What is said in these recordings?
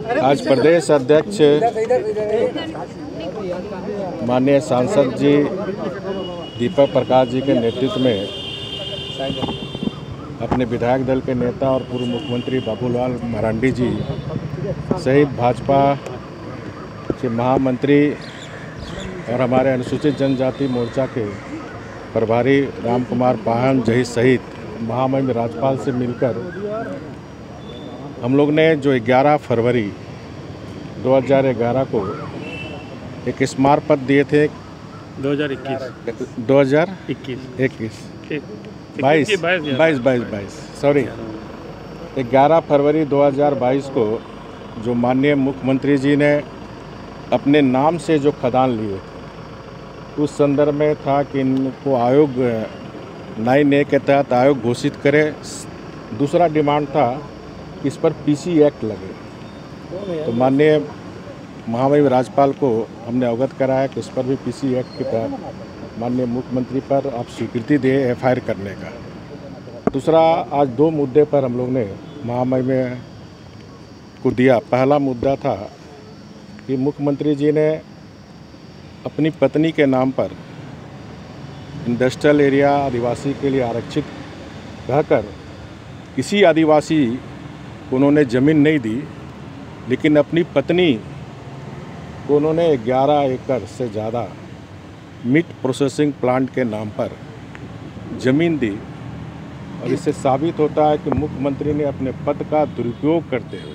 आज प्रदेश अध्यक्ष माननीय सांसद जी दीपक प्रकाश जी के नेतृत्व में अपने विधायक दल के नेता और पूर्व मुख्यमंत्री बाबूलाल मरांडी जी सहित भाजपा के महामंत्री और हमारे अनुसूचित जनजाति मोर्चा के प्रभारी राम कुमार पाहन जी सहित महामहिम राज्यपाल से मिलकर हम लोग ने जो 11 फरवरी 2011 को एक स्मारक पत्र दिए थे 22 सॉरी 11 फरवरी 2022 को जो माननीय मुख्यमंत्री जी ने अपने नाम से जो खदान लिए थे उस संदर्भ में था कि इनको आयोग 9A के तहत आयोग घोषित करे। दूसरा डिमांड था कि इस पर PC एक्ट लगे। तो माननीय महामहिम राज्यपाल को हमने अवगत कराया कि इस पर भी PC एक्ट के तहत माननीय मुख्यमंत्री पर आप स्वीकृति दें FIR करने का। दूसरा, आज 2 मुद्दे पर हम लोग ने महामहिम को दिया। पहला मुद्दा था कि मुख्यमंत्री जी ने अपनी पत्नी के नाम पर इंडस्ट्रियल एरिया आदिवासी के लिए आरक्षित कहकर किसी आदिवासी को उन्होंने ज़मीन नहीं दी, लेकिन अपनी पत्नी को उन्होंने 11 एकड़ से ज़्यादा मीट प्रोसेसिंग प्लांट के नाम पर ज़मीन दी। और इससे साबित होता है कि मुख्यमंत्री ने अपने पद का दुरुपयोग करते हुए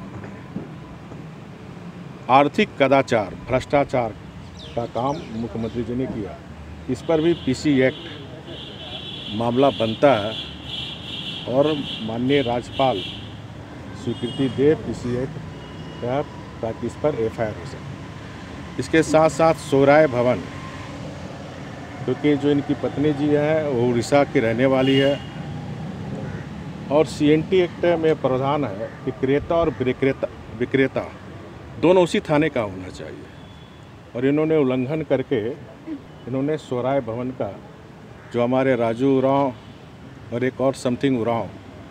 आर्थिक कदाचार, भ्रष्टाचार का काम मुख्यमंत्री जी ने किया। इस पर भी PC एक्ट मामला बनता है और माननीय राज्यपाल स्वीकृति दे PC एक्ट तहत, ताकि इस पर FIR हो सके। इसके साथ साथ सोहराय भवन, क्योंकि जो इनकी पत्नी जी है वो उड़ीसा की रहने वाली है और CNT एक्ट में प्रावधान है कि क्रेता और विक्रेता दोनों उसी थाने का होना चाहिए। और इन्होंने उल्लंघन करके इन्होंने सोहराय भवन का, जो हमारे राजू उरांव और एक और समथिंग उरांव,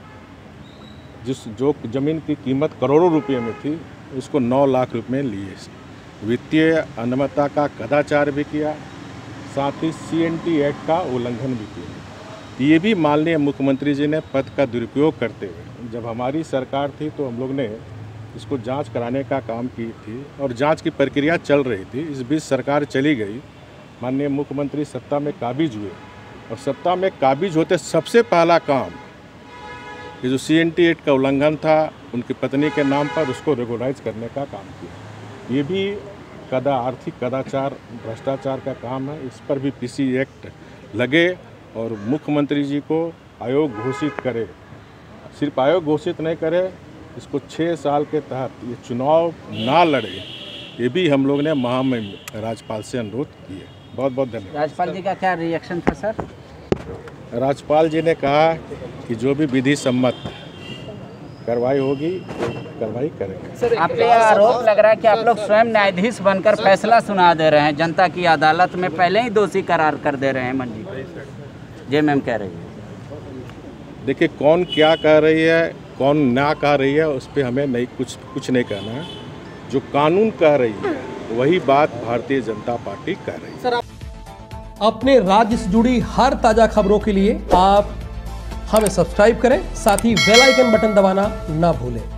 जो ज़मीन की कीमत करोड़ों रुपये में थी, उसको 9 लाख रुपये में लिए। वित्तीय अनियमितता का कदाचार भी किया, साथ ही CNT एक्ट का उल्लंघन भी किया। ये भी माननीय मुख्यमंत्री जी ने पद का दुरुपयोग करते हुए, जब हमारी सरकार थी तो हम लोग ने इसको जांच कराने का काम की थी और जांच की प्रक्रिया चल रही थी। इस बीच सरकार चली गई, माननीय मुख्यमंत्री सत्ता में काबिज हुए और सत्ता में काबिज होते सबसे पहला काम ये जो CNT एक्ट का उल्लंघन था उनकी पत्नी के नाम पर, उसको रेगुलराइज करने का काम किया। ये भी आर्थिक कदाचार, भ्रष्टाचार का काम है। इस पर भी PC एक्ट लगे और मुख्यमंत्री जी को आयोग घोषित करे। सिर्फ आयोग घोषित नहीं करे, इसको 6 साल के तहत ये चुनाव ना लड़े, ये भी हम लोग ने महामहिम राज्यपाल से अनुरोध किए। बहुत बहुत धन्यवाद। राज्यपाल जी का क्या रिएक्शन था सर? राज्यपाल जी ने कहा कि जो भी विधि सम्मत कार्रवाई होगी कार्रवाई करेंगे। सर, आप पे आरोप लग रहा है कि आप लोग स्वयं न्यायाधीश बनकर फैसला सुना दे रहे हैं, जनता की अदालत में पहले ही दोषी करार कर दे रहे हैं। मंजी जी मैम कह रही है। देखिए, कौन क्या कह रही है, कौन ना कह रही है, उस पर हमें नहीं कुछ नहीं कहना है। जो कानून कह रही है वही बात भारतीय जनता पार्टी कह रही है। सर, अपने राज्य से जुड़ी हर ताजा खबरों के लिए आप हमें सब्सक्राइब करें, साथ ही बेल आइकन बटन दबाना ना भूलें।